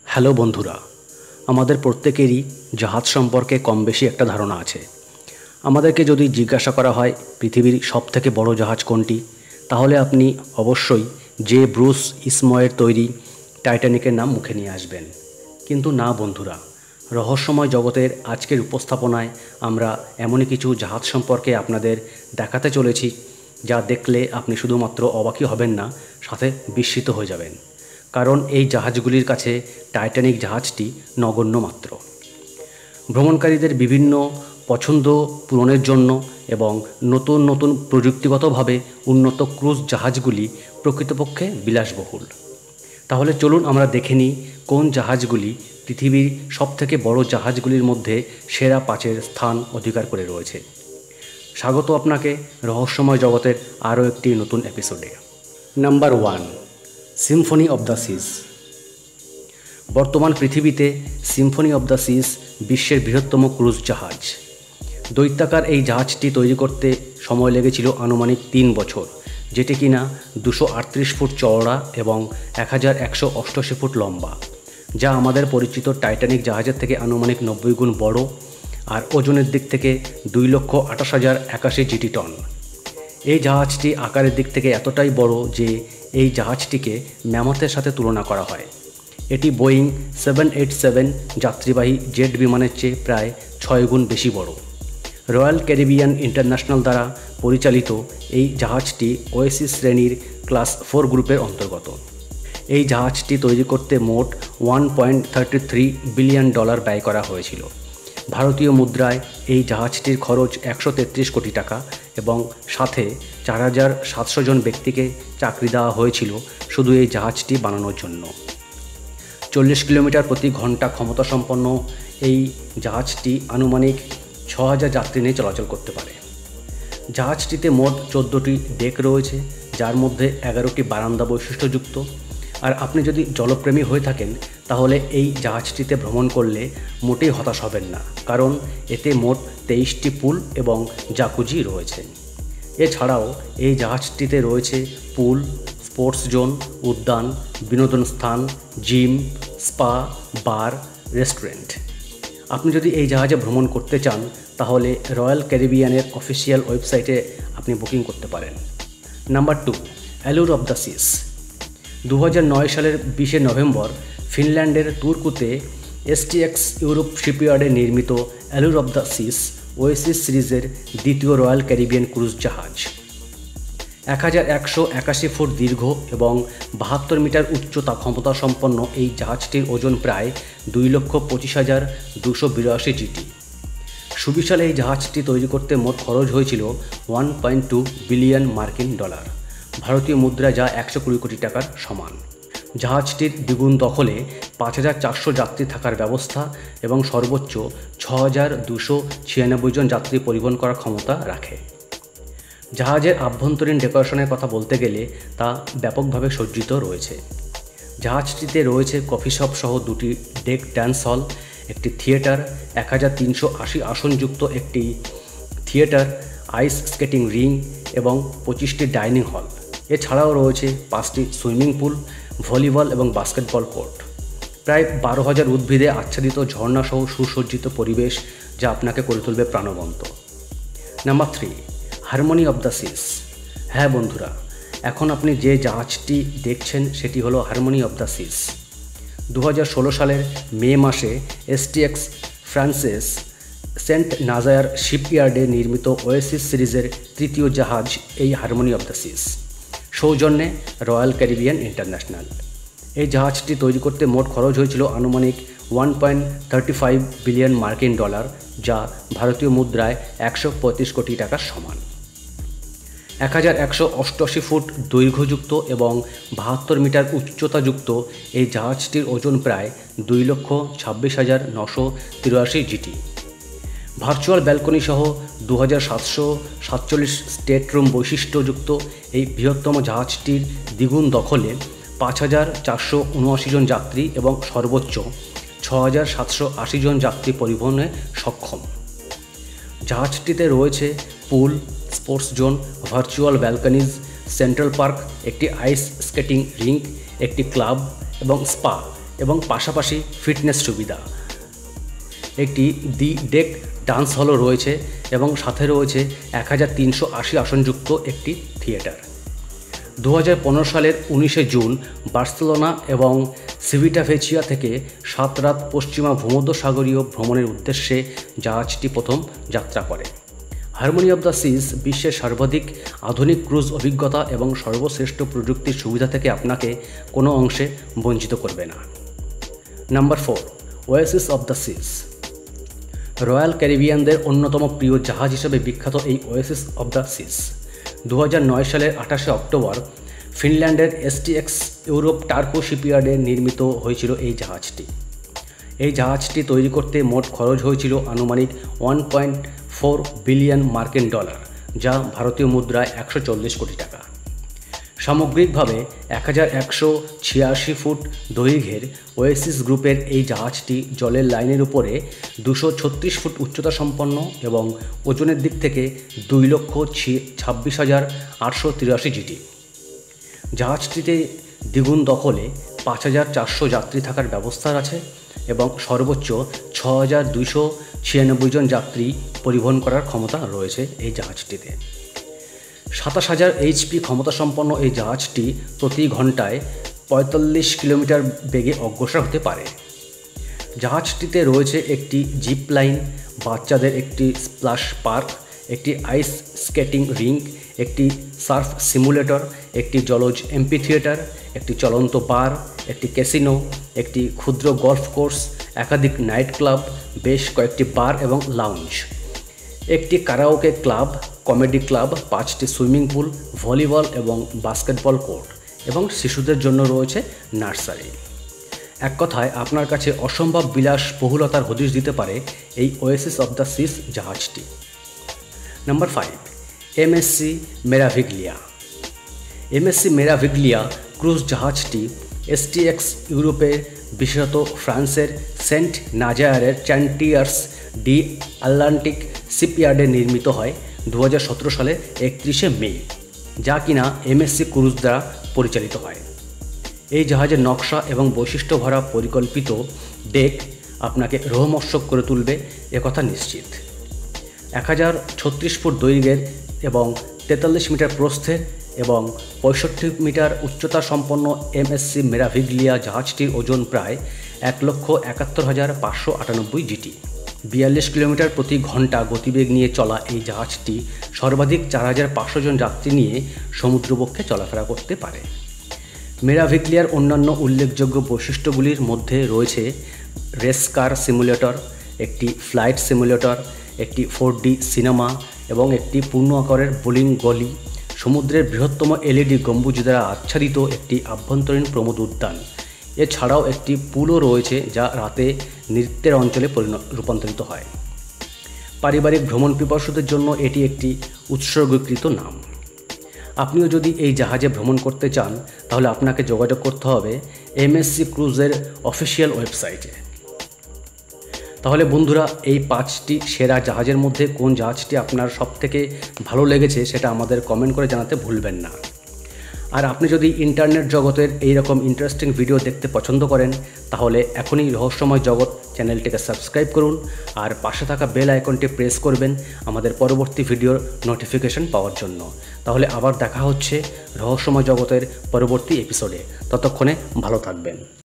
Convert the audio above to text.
Hello বন্ধুরা, আমাদের প্রত্যেকেরই জাহাজ সম্পর্কে কম বেশি একটা ধারণা আছে। আমাদেরকে যদি জিজ্ঞাসা করা হয় পৃথিবীর সবথেকে বড় জাহাজ কোনটি, তাহলে আপনি অবশ্যই যে ব্রুস ইসময়ের তৈরি টাইটানিকের নাম মুখে নিয়ে আসবেন। কিন্তু না বন্ধুরা, রহস্যময় জগতের আজকের উপস্থাপনায় আমরা এমনই কিছু জাহাজ সম্পর্কে আপনাদের দেখাতে চলেছি, যা দেখলে আপনি শুধুমাত্র অবাকই হবেন না, সাথে বিস্মিত হয়ে যাবেন। কারণ এই জাহাজগুলির কাছে টাইটানিক জাহাজটি নগণ্য মাত্র। ভ্রমণকারীদের বিভিন্ন পছন্দ পূরণের জন্য এবং নতুন নতুন প্রযুক্তিগতভাবে উন্নত ক্রুজ জাহাজগুলি প্রকৃতপক্ষে বিলাসবহুল। তাহলে চলুন আমরা দেখে নিই কোন জাহাজগুলি পৃথিবীর সবথেকে বড় জাহাজগুলির মধ্যে সেরা 5-এর স্থান অধিকার করে রয়েছে। স্বাগত আপনাকে রহস্যময় জগতের আরও একটি নতুন এপিসোডে। Number 1, Symphony of the Seas. বর্তমান পৃথিবীতে সিম্ফনি অব দ্য সিজ বিশ্বের বৃহত্তম ক্রুজ জাহাজ। দৈত্যাকার এই জাহাজটি তৈরি করতে সময় লেগেছিল আনুমানিক 3 বছর, যেটি কিনা 238 ফুট চওড়া এবং 1188 ফুট লম্বা, যা আমাদের পরিচিত টাইটানিক জাহাজের থেকে আনুমানিক 90 গুণ বড় আর ওজনের দিক থেকে 2,28,081 জিটি টন। এই জাহাজটি আকারের দিক থেকে এতটাই বড় যে এই জাহাজটিকে ম্যামথের সাথে তুলনা করা হয়। এটি বোয়িং 787 যাত্রীবাহী জেট বিমানের চেয়ে প্রায় 6 গুণ বেশি বড়। রয়্যাল ক্যারিবিয়ান ইন্টারন্যাশনাল দ্বারা পরিচালিত এই জাহাজটি ওয়েসিস শ্রেণীর ক্লাস 4 গ্রুপের অন্তর্গত। এই জাহাজটি তৈরি করতে মোট $1.33 বিলিয়ন ব্যয় করা হয়েছিল। ভারতীয় মুদ্রায় এই জাহাজটির খরচ 133 কোটি টাকা এবং সাথে 4,700 জন ব্যক্তিকে চাকরি দেওয়া হয়েছিল শুধু এই জাহাজটি বানানোর জন্য। 40 কিলোমিটার প্রতি ঘন্টা ক্ষমতাসম্পন্ন এই জাহাজটি আনুমানিক 6,000 যাত্রী নিয়ে চলাচল করতে পারে। জাহাজটিতে মোট 14টি ডেক রয়েছে, যার মধ্যে 11টি বারান্দা বৈশিষ্ট্যযুক্ত। আর আপনি যদি জলপ্রেমী হয়ে থাকেন তাহলে এই জাহাজটিতে ভ্রমণ করলে মোটেই হতাশ হবেন না, কারণ এতে মোট 23টি পুল এবং জাকুজি রয়েছে। এছাড়াও এই জাহাজটিতে রয়েছে পুল, স্পোর্টস জোন, উদ্যান, বিনোদন স্থান, জিম, স্পা, বার, রেস্টুরেন্ট। আপনি যদি এই জাহাজে ভ্রমণ করতে চান তাহলে রয়্যাল ক্যারিবিয়ানের অফিসিয়াল ওয়েবসাইটে আপনি বুকিং করতে পারেন। Number 2, Allure of the Seas. 2009 সালের 20 নভেম্বর ফিনল্যান্ডের তুর্কুতে STX ইউরোপ শিপইয়ার্ডে নির্মিত Allure of the Seas Oasis সিরিজের দ্বিতীয় রয়্যাল ক্যারিবিয়ান ক্রুজ জাহাজ। 1181 ফুট দীর্ঘ এবং 72 মিটার উচ্চতা ক্ষমতা সম্পন্ন এই জাহাজটির ওজন প্রায় 2,25,282 জিটি। সুবিশাল এই জাহাজটি তৈরি করতে মোট খরচ হয়েছিল $1.2 বিলিয়ন মার্কিন ডলার, ভারতীয় মুদ্রা যা 120 কোটি টাকার সমান। জাহাজটির দ্বিগুণ দখলে 5,400 যাত্রী থাকার ব্যবস্থা এবং সর্বোচ্চ 6,296 জন যাত্রী পরিবহন করার ক্ষমতা রাখে। জাহাজের আভ্যন্তরীণ ডেকোরেশনের কথা বলতে গেলে তা ব্যাপকভাবে সজ্জিত রয়েছে। জাহাজটিতে রয়েছে কফি শপ সহ 2টি ডেক ড্যান্স হল, একটি থিয়েটার, 1,380 আসনযুক্ত একটি থিয়েটার, আইস স্কেটিং রিং এবং 25টি ডাইনিং হল। এছাড়াও রয়েছে 5টি সুইমিং পুল, ভলিবল এবং বাস্কেটবল কোর্ট। প্রায় 12,000 উদ্ভিদে আচ্ছাদিত ঝর্ণাসহ সুসজ্জিত পরিবেশ, যা আপনাকে করে তুলবে প্রাণবন্ত। Number 3, Harmony of the Seas. হ্যাঁ বন্ধুরা, এখন আপনি যে জাহাজটি দেখছেন সেটি হলো হারমোনি অব দ্য সিস। 2016 সালের মে মাসে STX ফ্রান্সেস সেন্ট নাজায়ার শিপইয়ার্ডে নির্মিত ওয়েসিস সিরিজের তৃতীয় জাহাজ এই হারমোনি অব দ্য সিস, সৌজন্যে রয়্যাল ক্যারিবিয়ান ইন্টারন্যাশনাল। এই জাহাজটি তৈরি করতে মোট খরচ হয়েছিল আনুমানিক $1.35 বিলিয়ন মার্কিন ডলার, যা ভারতীয় মুদ্রায় 135 কোটি টাকার সমান। 1188 ফুট দৈর্ঘ্যযুক্ত এবং 72 মিটার উচ্চতাযুক্ত এই জাহাজটির ওজন প্রায় 2,26,983 জিটি। ভার্চুয়াল ব্যালকনি সহ 2,747 স্টেটরুম বৈশিষ্ট্যযুক্ত এই বৃহত্তম জাহাজটির দ্বিগুণ দখলে 5,479 জন যাত্রী এবং সর্বোচ্চ 6,780 জন যাত্রী পরিবহনে সক্ষম। জাহাজটিতে রয়েছে pool, sports zone, virtual balconies, Central Park, একটি আইস স্কেটিং রিঙ্ক, একটি ক্লাব এবং স্পা এবং পাশাপাশি ফিটনেস সুবিধা। একটি দি ডেক ডান্স হলও রয়েছে এবং সাথে রয়েছে 1380 আসনযুক্ত একটি থিয়েটার। 2015 সালের 19 জুন বার্সেলোনা এবং সিভিটা-ভেচিয়া থেকে 7 রাত পশ্চিমা ভূমধ্যসাগরীয় ভ্রমণের উদ্দেশ্যে জাহাজটি প্রথম যাত্রা করে। হারমোনি অব দ্য সিজ বিশ্বের সর্বাধিক আধুনিক ক্রুজ অভিজ্ঞতা এবং সর্বশ্রেষ্ঠ প্রযুক্তির সুবিধা থেকে আপনাকে কোনো অংশে বঞ্চিত করবে না। Number 4, Oasis of the Seas. Royal ক্যারিবিয়ানদের অন্যতম প্রিয় জাহাজ হিসেবে বিখ্যাত এই ওয়েসিস অব দ্য সিজ 2009 সালের 28 অক্টোবর ফিনল্যান্ডের STX ইউরোপ টার্কো শিপইয়ার্ডে নির্মিত হয়েছিল এই জাহাজটি। এই জাহাজটি তৈরি করতে মোট খরচ হয়েছিল আনুমানিক 1.4 বিলিয়ন মার্কিন ডলার, যা ভারতীয় মুদ্রায় 140 কোটি টাকা। সামগ্রিকভাবে 1186 ফুট দৈর্ঘ্যের ওয়েসিস গ্রুপের এই জাহাজটি জলের লাইনের উপরে 236 ফুট উচ্চতা সম্পন্ন এবং ওজনের দিক থেকে 2,26,883 GT। জাহাজটিতে দ্বিগুণ দখলে 5,400 যাত্রী থাকার ব্যবস্থা আছে এবং সর্বোচ্চ 6,296 জন যাত্রী পরিবহন করার ক্ষমতা রয়েছে এই জাহাজটিতে। 27,000 HP ক্ষমতাসম্পন্ন এই জাহাজটি প্রতি ঘন্টায় 45 কিলোমিটার বেগে অগ্রসর হতে পারে। জাহাজটিতে রয়েছে একটি জিপ লাইন, বাচ্চাদের একটি স্প্লাশ পার্ক, একটি আইস স্কেটিং রিঙ্ক, একটি সার্ফ সিমুলেটর, একটি জলজ এমপি থিয়েটার, একটি চলন্ত বার, একটি ক্যাসিনো, একটি ক্ষুদ্র গলফ কোর্স, একাধিক নাইট ক্লাব, বেশ কয়েকটি বার এবং লাউঞ্জ, একটি কারাওকে ক্লাব, কমেডি ক্লাব, 5টি সুইমিং পুল, ভলিবল এবং বাস্কেটবল কোর্ট এবং শিশুদের জন্য রয়েছে নার্সারি। এক কথায় আপনার কাছে অসম্ভব বিলাসবহুলতার হদিশ দিতে পারে এই ওয়েসিস অব দ্য সিজ জাহাজটি। Number 5, MSC Meraviglia. MSC Meraviglia cruise জাহাজটি STX ইউরোপে, বিশেষত ফ্রান্সের সেন্ট নাজায়ারের চ্যান্টিয়ার্স ডি আটলান্টিক শিপইয়ার্ডে নির্মিত হয় 2017 সালের 31 মে, যা কিনা MSC ক্রুজ দ্বারা পরিচালিত হয়। এই জাহাজের নকশা এবং বৈশিষ্ট্য ভরা পরিকল্পিত ডেক আপনাকে রোমহর্ষক করে তুলবে একথা নিশ্চিত। 1036 ফুট দৈর্ঘ্যের এবং 43 মিটার প্রস্থের এবং 65 মিটার উচ্চতা সম্পন্ন MSC মেরাভিগলিয়া জাহাজটির ওজন প্রায় 1,71,598 GT। 42 কিলোমিটার প্রতি ঘন্টা গতিবেগ নিয়ে চলা এই জাহাজটি সর্বাধিক 4,500 জন যাত্রী নিয়ে সমুদ্রবক্ষে চলাফেরা করতে পারে। মেরাভিগলিয়ার অন্যান্য উল্লেখযোগ্য বৈশিষ্ট্যগুলির মধ্যে রয়েছে রেস কার সিমুলেটর, একটি ফ্লাইট সিমুলেটর, একটি 4D সিনেমা এবং একটি পূর্ণ আকারের বোলিং গলি, সমুদ্রের বৃহত্তম LED গম্বুজ দ্বারা আচ্ছাদিত একটি আভ্যন্তরীণ প্রমোদ উদ্যান। এছাড়াও একটি পুলও রয়েছে যা রাতে নৃত্যের অঞ্চলে রূপান্তরিত হয়। পারিবারিক ভ্রমণ পিপাসুদের জন্য এটি একটি উৎসর্গীকৃত নাম। আপনিও যদি এই জাহাজে ভ্রমণ করতে চান তাহলে আপনাকে যোগাযোগ করতে হবে MSC ক্রুজের অফিসিয়াল ওয়েবসাইটে। তাহলে বন্ধুরা, এই 5টি সেরা জাহাজের মধ্যে কোন জাহাজটি আপনার সবথেকে ভালো লেগেছে সেটা আমাদের কমেন্ট করে জানাতে ভুলবেন না। আর আপনি যদি ইন্টারনেট জগতের এই রকম ইন্টারেস্টিং ভিডিও দেখতে পছন্দ করেন তাহলে এখনই রহস্যময় জগৎ চ্যানেলটিকে সাবস্ক্রাইব করুন আর পাশে থাকা বেল আইকনটি প্রেস করবেন আমাদের পরবর্তী ভিডিওর নোটিফিকেশন পাওয়ার জন্য। তাহলে আবার দেখা হচ্ছে রহস্যময় জগতের পরবর্তী এপিসোডে। ততক্ষণে ভালো থাকবেন।